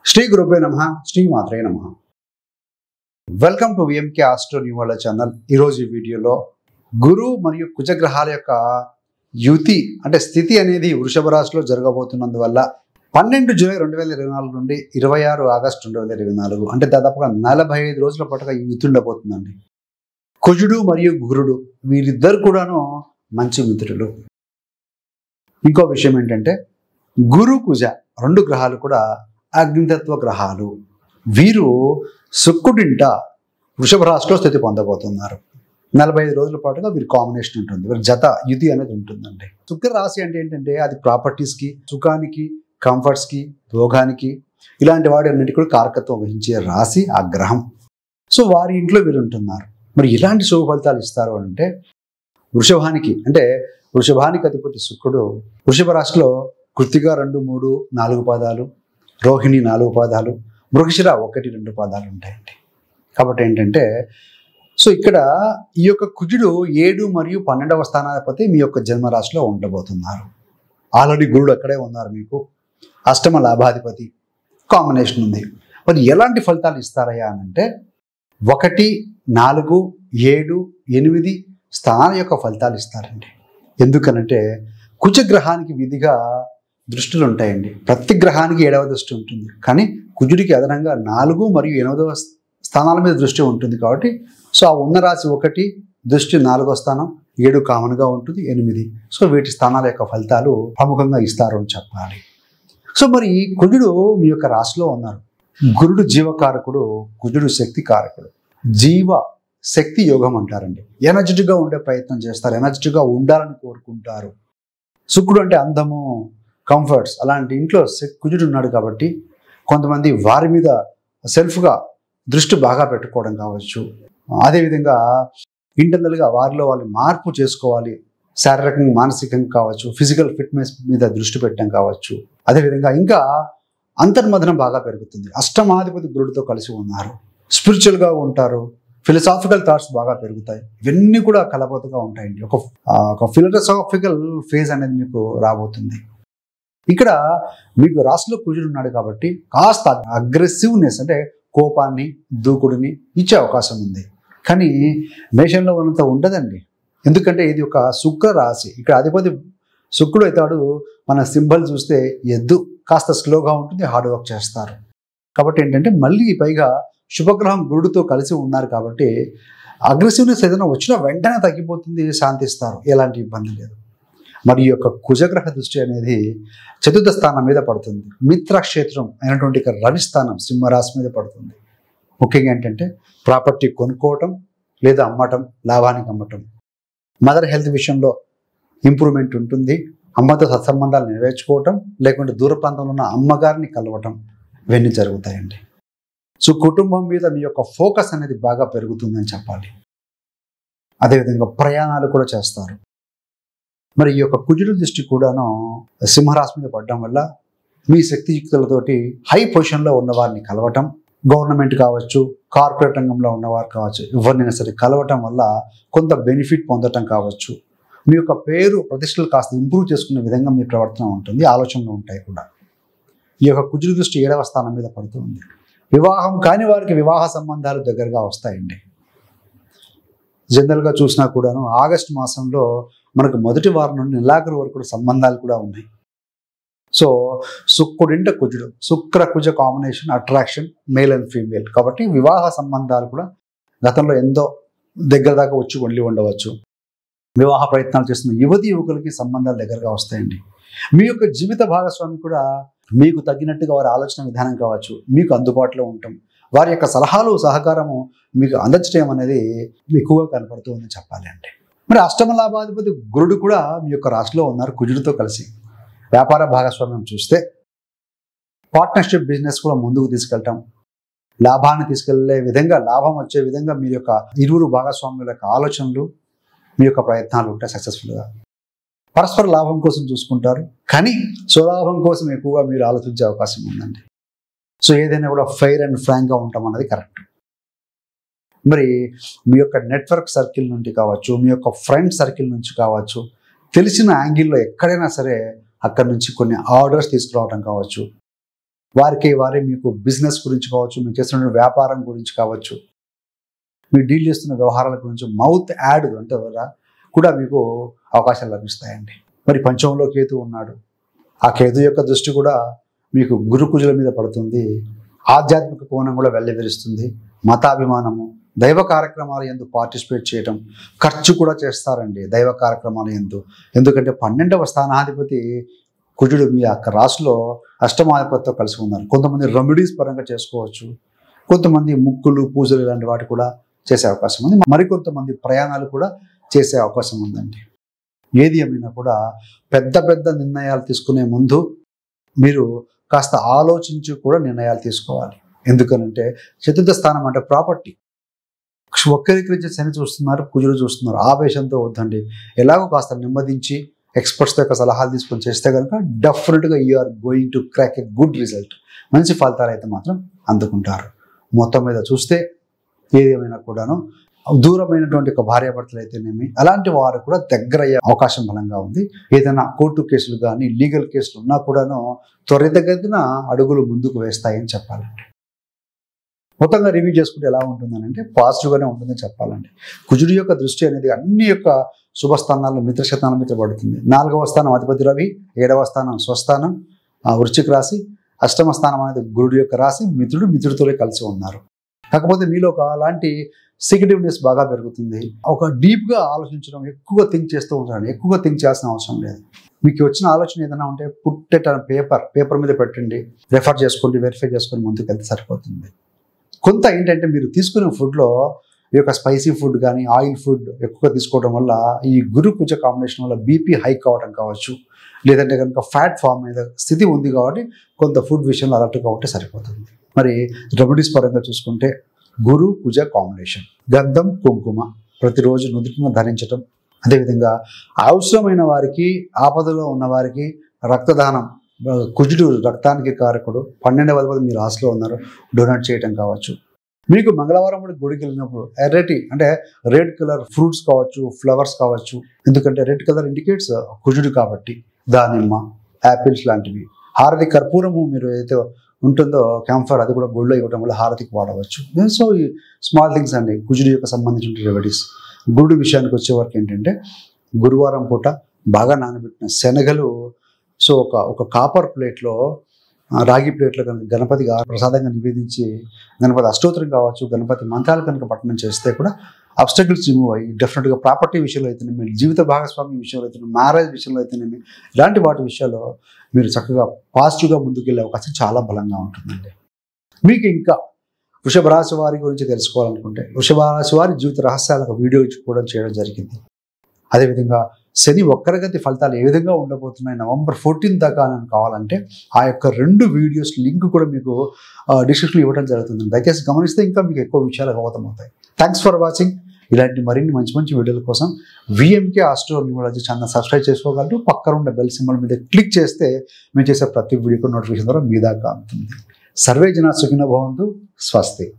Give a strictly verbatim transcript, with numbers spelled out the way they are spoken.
శ్రీ గురుభ్యో నమః శ్రీ మాత్రే నమః welcome to VMK astro new world channel. ఈరోజు ఈ వీడియోలో గురు మరియు కుజగ్రహాల యొక్క యుతి అంటే స్థితి అనేది వృషభ రాశిలో జరగబోతున్నందువల్ల పన్నెండు జూలై రెండు వేల ఇరవై నాలుగు నుండి ఇరవై ఆరు ఆగస్టు రెండు వేల ఇరవై నాలుగు అంటే దాదాపుగా నలభై ఐదు రోజుల పాటుగా ఈ యుతి ఉండబోతుందండి. కుజుడు మరియు గురుడు వీరిద్దరు కూడాను మంచి మిత్రులు. ఇంకో విషయం ఏంటంటే గురు కుజ రెండు గ్రహాలు కూడా అగ్నితత్వ గ్రహాలు. వీరు శుక్రుడింట వృషభ రాశిలో స్థితి పొందబోతున్నారు. నలభై ఐదు రోజుల పాటుగా వీరి కాంబినేషన్ ఉంటుంది, వీరి జత యుతి అనేది ఉంటుందండి. శుక్ర రాశి అంటే ఏంటంటే అది ప్రాపర్టీస్కి, సుఖానికి, కంఫర్ట్స్కి, భోగానికి ఇలాంటి వాటి అన్నిటి కూడా కారకత్వం వహించే రాశి ఆ గ్రహం. సో వారి ఇంట్లో వీరు ఉంటున్నారు. మరి ఇలాంటి శుభ ఫలితాలు ఇస్తారు అంటే వృషభానికి అంటే వృషభానికి అధిపతి శుక్రుడు వృషభ రాశిలో కృత్తిక రెండు మూడు నాలుగు పాదాలు, రోహిణి నాలుగు పాదాలు, మృగశిర ఒకటి రెండు పాదాలు ఉంటాయండి. కాబట్టి ఏంటంటే సో ఇక్కడ ఈ యొక్క కుజుడు ఏడు మరియు పన్నెండవ స్థానాధిపతి మీ యొక్క జన్మరాశిలో ఉండబోతున్నారు. ఆల్రెడీ గురుడు అక్కడే ఉన్నారు, మీకు అష్టమ లాభాధిపతి కాంబినేషన్ ఉంది. మరి ఎలాంటి ఫలితాలు ఇస్తారయ్యా అని అంటే ఒకటి నాలుగు ఏడు ఎనిమిది స్థానాల యొక్క ఫలితాలు ఇస్తారండి. ఎందుకనంటే కుజగ్రహానికి విధిగా దృష్టిలు ఉంటాయండి. ప్రతి గ్రహానికి ఏడవ దృష్టి ఉంటుంది, కానీ కుజుడికి అదనంగా నాలుగు మరియు ఎనిమిదవ స్థానాల మీద దృష్టి ఉంటుంది. కాబట్టి సో ఆ ఉన్న రాశి ఒకటి దృష్టి నాలుగో స్థానం, ఏడు కామన్గా ఉంటుంది, ఎనిమిది. సో వీటి స్థానాల యొక్క ఫలితాలు ప్రముఖంగా ఇస్తారు అని చెప్పాలి. సో మరి కుజుడు మీ యొక్క రాశిలో ఉన్నారు. గురుడు జీవకారకుడు, కుజుడు శక్తి కారకుడు. జీవ శక్తి యోగం అంటారండి. ఎనర్జెటిక్గా ఉండే ప్రయత్నం చేస్తారు, ఎనర్జెటిక్గా ఉండాలని కోరుకుంటారు. శుక్రుడు అంటే అందము, కంఫర్ట్స్ అలాంటి ఇంట్లో కుజుడు ఉన్నాడు కాబట్టి కొంతమంది వారి మీద సెల్ఫ్గా దృష్టి బాగా పెట్టుకోవడం కావచ్చు. అదేవిధంగా ఇంటర్నల్గా వారిలో వాళ్ళు మార్పు చేసుకోవాలి, శారీరకంగా మానసికంగా కావచ్చు, ఫిజికల్ ఫిట్నెస్ మీద దృష్టి పెట్టడం కావచ్చు. అదేవిధంగా ఇంకా అంతర్మథనం బాగా పెరుగుతుంది. అష్టమాధిపతి గురుడితో కలిసి ఉన్నారు, స్పిరిచువల్గా ఉంటారు, ఫిలసాఫికల్ థాట్స్ బాగా పెరుగుతాయి. ఇవన్నీ కూడా కలబోతుగా ఉంటాయండి. ఒక ఒక ఫిలసాఫికల్ ఫేజ్ అనేది మీకు రాబోతుంది. ఇక్కడ మీకు రాశిలో కుజుడు ఉన్నాడు కాబట్టి కాస్త అగ్రెసివ్నెస్ అంటే కోపాన్ని, దూకుడిని ఇచ్చే అవకాశం ఉంది. కానీ మేషంలో ఉన్నంత ఉండదండి. ఎందుకంటే ఇది ఒక శుక్ర రాశి. ఇక్కడ అధిపతి శుక్రుడు అవుతాడు. మన సింబల్ చూస్తే ఎద్దు కాస్త స్లోగా ఉంటుంది, హార్డ్ వర్క్ చేస్తారు. కాబట్టి ఏంటంటే మళ్ళీ పైగా శుభగ్రహం గురుడితో కలిసి ఉన్నారు కాబట్టి అగ్రెసివ్నెస్ ఏదైనా వచ్చినా వెంటనే తగ్గిపోతుంది, శాంతిస్తారు, ఎలాంటి ఇబ్బంది లేదు. మరి ఈ యొక్క కుజగ్రహ దృష్టి అనేది చతుర్థ స్థానం మీద పడుతుంది. మిత్రక్షేత్రం అయినటువంటి రవి స్థానం సింహరాశి మీద పడుతుంది. ముఖ్యంగా ఏంటంటే ప్రాపర్టీ కొనుక్కోవటం లేదా అమ్మటం, లాభానికి అమ్మటం. మదర్ హెల్త్ విషయంలో ఇంప్రూవ్మెంట్ ఉంటుంది. అమ్మతో సత్సంబంధాలు నెరవేర్చుకోవటం, లేకుంటే దూర ప్రాంతంలో ఉన్న అమ్మగారిని కలవటం, ఇవన్నీ జరుగుతాయండి. సో కుటుంబం మీద మీ యొక్క ఫోకస్ అనేది బాగా పెరుగుతుందని చెప్పాలి. అదేవిధంగా ప్రయాణాలు కూడా చేస్తారు. మరి ఈ యొక్క కుజుడు దృష్టి కూడాను సింహరాశి మీద పడడం వల్ల మీ శక్తియుక్తులతోటి హై పొజిషన్లో ఉన్న వారిని కలవటం, గవర్నమెంట్ కావచ్చు, కార్పొరేట్ రంగంలో ఉన్నవారు కావచ్చు, ఎవరినైనా సరే కలవటం వల్ల కొంత బెనిఫిట్ పొందటం కావచ్చు. మీ యొక్క పేరు ప్రతిష్టలు కాస్త ఇంప్రూవ్ చేసుకునే విధంగా మీ ప్రవర్తన ఉంటుంది, ఆలోచనలు ఉంటాయి కూడా. ఈ యొక్క కుజుడు దృష్టి ఏడవ స్థానం మీద పడుతుంది. వివాహం కాని వారికి వివాహ సంబంధాలు దగ్గరగా వస్తాయండి. జనరల్గా చూసినా కూడాను ఆగస్టు మాసంలో మనకు మొదటి వారం నుండి నెలాఖరు వరకు కూడా సంబంధాలు కూడా ఉన్నాయి. సో శుక్రుడింట కుజుడు, శుక్ర కుజ combination attraction, male and female. కాబట్టి వివాహ సంబంధాలు కూడా గతంలో ఎంతో దగ్గర దాకా వచ్చి వెళ్ళి ఉండవచ్చు. వివాహ ప్రయత్నాలు చేస్తున్న యువతి యువకులకి సంబంధాలు దగ్గరగా వస్తాయండి. మీ యొక్క జీవిత భాగస్వామి కూడా మీకు తగ్గినట్టుగా వారి ఆలోచన విధానం కావచ్చు, మీకు అందుబాటులో ఉండటం, వారి యొక్క సలహాలు సహకారము మీకు అందజేయడం అనేది ఎక్కువగా కనపడుతూ ఉందని చెప్పాలి అంటే. మరి అష్టమ లాభాధిపతి గురుడు కూడా మీ యొక్క రాశిలో ఉన్నారు కుజుడితో కలిసి. వ్యాపార భాగస్వామ్యం చూస్తే పార్ట్నర్షిప్ బిజినెస్ కూడా ముందుకు తీసుకెళ్ళటం, లాభాన్ని తీసుకెళ్లే విధంగా, లాభం వచ్చే విధంగా మీ యొక్క ఇరువురు భాగస్వాముల యొక్క ఆలోచనలు, మీ యొక్క ప్రయత్నాలు ఉంటాయి సక్సెస్ఫుల్గా. పరస్పర లాభం కోసం చూసుకుంటారు, కానీ స్వలాభం కోసం ఎక్కువగా మీరు ఆలోచించే అవకాశం ఉందండి. సో ఏదైనా కూడా ఫెయిర్ అండ్ ఫ్రాంక్గా ఉంటాం అన్నది కరెక్ట్. మరి మీ యొక్క నెట్వర్క్ సర్కిల్ నుండి కావచ్చు, మీ యొక్క ఫ్రెండ్ సర్కిల్ నుంచి కావచ్చు, తెలిసిన యాంగిల్లో ఎక్కడైనా సరే అక్కడి నుంచి కొన్ని ఆర్డర్స్ తీసుకురావడం కావచ్చు, వారికి వారే మీకు బిజినెస్ గురించి కావచ్చు, మీరు చేస్తున్న వ్యాపారం గురించి కావచ్చు, మీరు డీల్ చేస్తున్న వ్యవహారాల గురించి మౌత్ యాడ్ అంటే కూడా మీకు అవకాశాలు లభిస్తాయండి. మరి పంచమంలో కేతు ఉన్నాడు. ఆ కేతు యొక్క దృష్టి కూడా మీకు గురు కుజుల మీద పడుతుంది. ఆధ్యాత్మిక కోణం కూడా వెళ్ళవిరుస్తుంది. మతాభిమానము, దైవ కార్యక్రమాలు ఎందు పార్టిసిపేట్ చేయటం, ఖర్చు కూడా చేస్తారండి దైవ కార్యక్రమాలు ఎందు. ఎందుకంటే పన్నెండవ స్థానాధిపతి కుజుడు మీ యొక్క రాశిలో అష్టమాధిపతితో కలిసి ఉన్నారు. కొంతమంది రెమెడీస్ పరంగా చేసుకోవచ్చు, కొంతమంది ముక్కులు పూజలు ఇలాంటి వాటి కూడా చేసే అవకాశం ఉంది. మరికొంతమంది ప్రయాణాలు కూడా చేసే అవకాశం ఉందండి. ఏది ఏమైనా కూడా పెద్ద పెద్ద నిర్ణయాలు తీసుకునే ముందు మీరు కాస్త ఆలోచించి కూడా నిర్ణయాలు తీసుకోవాలి. ఎందుకనంటే చతుర్థ స్థానం అంటే ప్రాపర్టీ. వక్రీకరించే శని చూస్తున్నారు, కుజులు చూస్తున్నారు. ఆవేశంతో వద్దండి. ఎలాగో కాస్త నెమ్మదించి ఎక్స్పర్ట్స్ యొక్క సలహాలు తీసుకొని చేస్తే కనుక డెఫినెట్గా you are going to crack a good result. మంచి ఫలితాలు అయితే మాత్రం అందుకుంటారు. మొత్తం మీద చూస్తే ఏది ఏమైనా కూడాను దూరమైనటువంటి ఒక భార్యాభర్తలు అయితేనేమి అలాంటి వారు కూడా దగ్గర అయ్యే అవకాశం బలంగా ఉంది. ఏదైనా కోర్టు కేసులు కానీ లీగల్ కేసులు ఉన్నా కూడాను త్వరితగతిన అడుగులు ముందుకు వేస్తాయని చెప్పాలండి. మొత్తంగా రివ్యూ చేసుకుంటే ఎలా ఉంటుందని అంటే పాజిటివ్గానే ఉంటుందని చెప్పాలండి. కుజుడి యొక్క దృష్టి అనేది అన్ని యొక్క శుభస్థానాల్లో మిత్రశతానం మీద పడుతుంది. నాలుగవ స్థానం అధిపతి రవి, ఏడవ స్థానం స్వస్థానం వృశ్చిక రాశి, అష్టమ స్థానం అనేది గురుడు యొక్క రాశి. మిత్రుడు మిత్రుడితోనే కలిసి ఉన్నారు. కాకపోతే మీలో ఒక అలాంటి సెక్రెటివ్నెస్ బాగా పెరుగుతుంది. ఒక డీప్గా ఆలోచించడం, ఎక్కువగా థింక్ చేస్తూ ఉంటాడు. ఎక్కువగా థింక్ చేయాల్సిన అవసరం లేదు. మీకు వచ్చిన ఆలోచన ఏదైనా ఉంటే పుట్టెట్ పేపర్ పేపర్ మీద పెట్టండి, రెఫర్ చేసుకోండి, వెరిఫై చేసుకొని ముందుకు వెళ్తే సరిపోతుంది. కొంత ఏంటంటే మీరు తీసుకునే ఫుడ్లో ఈ యొక్క స్పైసీ ఫుడ్ కానీ ఆయిల్ ఫుడ్ ఎక్కువగా తీసుకోవడం వల్ల ఈ గురు కుజ కాంబినేషన్ వల్ల బీపీ హైక్ అవ్వడం కావచ్చు, లేదంటే కనుక ఫ్యాట్ ఫామ్ మీద స్థితి ఉంది కాబట్టి కొంత ఫుడ్ విషయంలో అలర్ట్గా ఉంటే సరిపోతుంది. మరి రెమెడీస్ పరంగా చూసుకుంటే గురు కుజ కాంబినేషన్, గంధం కుంకుమ ప్రతిరోజు నుదుటిన ధరించటం, అదేవిధంగా అవసరమైన వారికి, ఆపదలో ఉన్న వారికి రక్తదానం, కుజుడు రక్తానికి కారకుడు, పన్నెండవ అధిపతి మీరు రాశిలో ఉన్నారు, డొనేట్ చేయటం కావచ్చు. మీకు మంగళవారం కూడా గుడికి వెళ్ళినప్పుడు ఎర్రటి అంటే రెడ్ కలర్ ఫ్రూట్స్ కావచ్చు, ఫ్లవర్స్ కావచ్చు, ఎందుకంటే రెడ్ కలర్ ఇండికేట్స్ కుజుడు కాబట్టి దానిమ్మ, యాపిల్స్ లాంటివి. హారతి కర్పూరము మీరు ఏదైతే ఉంటుందో క్యాంఫర్ అది కూడా గోల్డ్లో ఇవ్వడం వల్ల హారతికి వాడవచ్చు. సో ఈ స్మాల్ థింగ్స్ అండి కుజుడు యొక్క సంబంధించిన రెమెడీస్. గురుడు విషయానికి వచ్చే వరకు ఏంటంటే గురువారం పూట బాగా నానబెట్టిన శనగలు సో ఒక ఒక కాపర్ ప్లేట్లో, రాగి ప్లేట్లో కనుక గణపతి ప్రసాదంగా నివేదించి గణపతి అష్టోత్తరం కావచ్చు, గణపతి మంత్రాలు కనుక పఠనం చేస్తే కూడా అబ్స్టకిల్స్ రిమూవ్ అయ్యి డెఫినెట్గా ప్రాపర్టీ విషయంలో అయితేనేమి, జీవిత భాగస్వామి విషయంలో అయితేనేమి, మ్యారేజ్ విషయంలో అయితేనేమి, ఇలాంటి వాటి విషయాల్లో మీరు చక్కగా పాజిటివ్గా ముందుకు వెళ్ళే అవకాశం చాలా బలంగా ఉంటుందండి. మీకు ఇంకా వృషభ రాశి వారి గురించి తెలుసుకోవాలనుకుంటే వృషభ రాశి వారి జీవిత రహస్యాలకు వీడియో కూడా చేయడం జరిగింది. అదేవిధంగా శని వక్రగతి ఫలితాలు ఏ విధంగా ఉండబోతున్నాయి నవంబర్ ఫోర్టీన్త్ దాకా అని కావాలంటే ఆ యొక్క రెండు వీడియోస్ లింక్ కూడా మీకు డిస్క్రిప్షన్లో ఇవ్వడం జరుగుతుంది. దయచేసి గమనిస్తే ఇంకా మీకు ఎక్కువ విషయాలు అవగతమవుతాయి. Thanks for watching. ఇలాంటి మరిన్ని మంచి మంచి వీడియోల కోసం VMK astro numerology channel subscribe చేసుకోగలరు. పక్కన ఉన్న బెల్ సింబల్ మీద క్లిక్ చేస్తే మేము చేసే ప్రతి వీడియో నోటిఫికేషన్ ద్వారా మీ దాకా అందుతుంది. సర్వే జనా సుఖినో భవంతు. స్వస్తి.